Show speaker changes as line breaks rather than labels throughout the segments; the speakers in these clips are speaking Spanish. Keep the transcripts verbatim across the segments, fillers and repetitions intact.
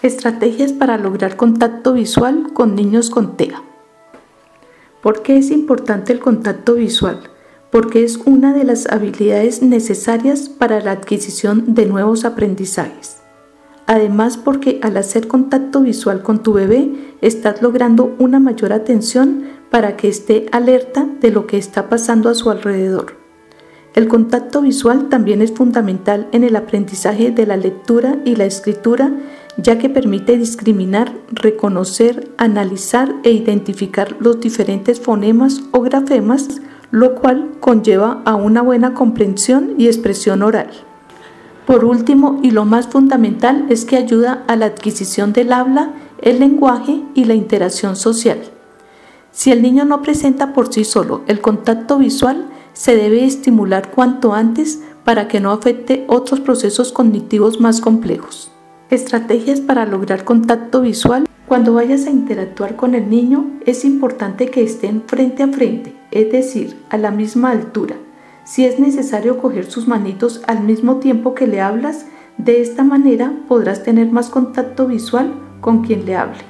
Estrategias para lograr contacto visual con niños con T E A. ¿Por qué es importante el contacto visual? Porque es una de las habilidades necesarias para la adquisición de nuevos aprendizajes. Además, porque al hacer contacto visual con tu bebé, estás logrando una mayor atención para que esté alerta de lo que está pasando a su alrededor. El contacto visual también es fundamental en el aprendizaje de la lectura y la escritura, ya que permite discriminar, reconocer, analizar e identificar los diferentes fonemas o grafemas, lo cual conlleva a una buena comprensión y expresión oral. Por último, y lo más fundamental, es que ayuda a la adquisición del habla, el lenguaje y la interacción social. Si el niño no presenta por sí solo el contacto visual, se debe estimular cuanto antes para que no afecte otros procesos cognitivos más complejos. Estrategias para lograr contacto visual. Cuando vayas a interactuar con el niño, es importante que estén frente a frente, es decir, a la misma altura. Si es necesario coger sus manitos al mismo tiempo que le hablas, de esta manera podrás tener más contacto visual con quien le hable.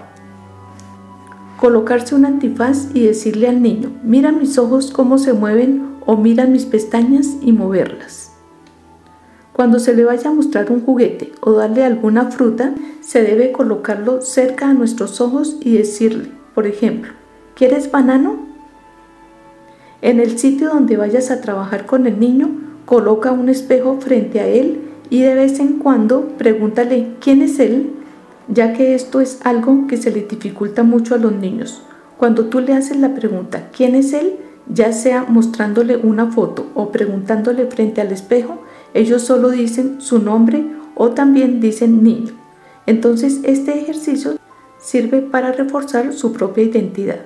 Colocarse un antifaz y decirle al niño: mira mis ojos cómo se mueven, o mira mis pestañas, y moverlas. Cuando se le vaya a mostrar un juguete o darle alguna fruta, se debe colocarlo cerca a nuestros ojos y decirle, por ejemplo: ¿quieres banano? En el sitio donde vayas a trabajar con el niño, coloca un espejo frente a él y de vez en cuando pregúntale ¿quién es él?, ya que esto es algo que se le dificulta mucho a los niños. Cuando tú le haces la pregunta ¿quién es él?, ya sea mostrándole una foto o preguntándole frente al espejo, ellos solo dicen su nombre o también dicen niño. Entonces este ejercicio sirve para reforzar su propia identidad.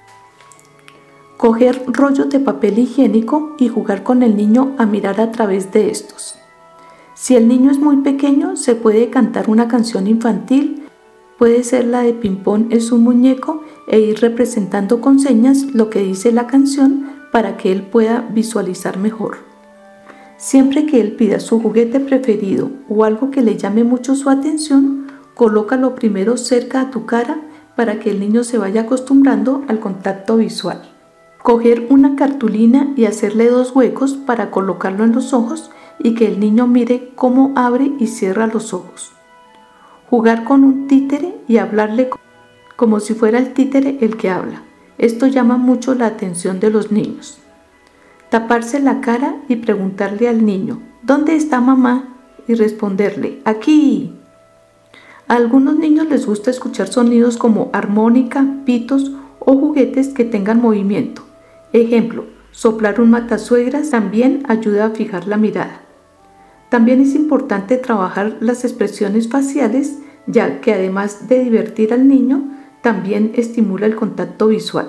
Coger rollos de papel higiénico y jugar con el niño a mirar a través de estos. Si el niño es muy pequeño, se puede cantar una canción infantil, puede ser la de Pimpón es un muñeco, e ir representando con señas lo que dice la canción para que él pueda visualizar mejor. Siempre que él pida su juguete preferido o algo que le llame mucho su atención, colócalo primero cerca a tu cara para que el niño se vaya acostumbrando al contacto visual. Coger una cartulina y hacerle dos huecos para colocarlo en los ojos y que el niño mire cómo abre y cierra los ojos. Jugar con un títere y hablarle como si fuera el títere el que habla. Esto llama mucho la atención de los niños. Taparse la cara y preguntarle al niño: ¿dónde está mamá? Y responderle: aquí. A algunos niños les gusta escuchar sonidos como armónica, pitos o juguetes que tengan movimiento. Ejemplo, soplar un matasuegras también ayuda a fijar la mirada. También es importante trabajar las expresiones faciales, ya que además de divertir al niño, también estimula el contacto visual.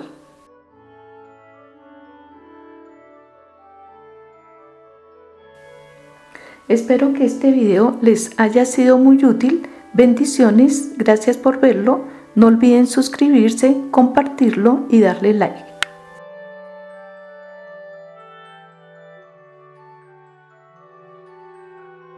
Espero que este video les haya sido muy útil. Bendiciones, gracias por verlo. No olviden suscribirse, compartirlo y darle like.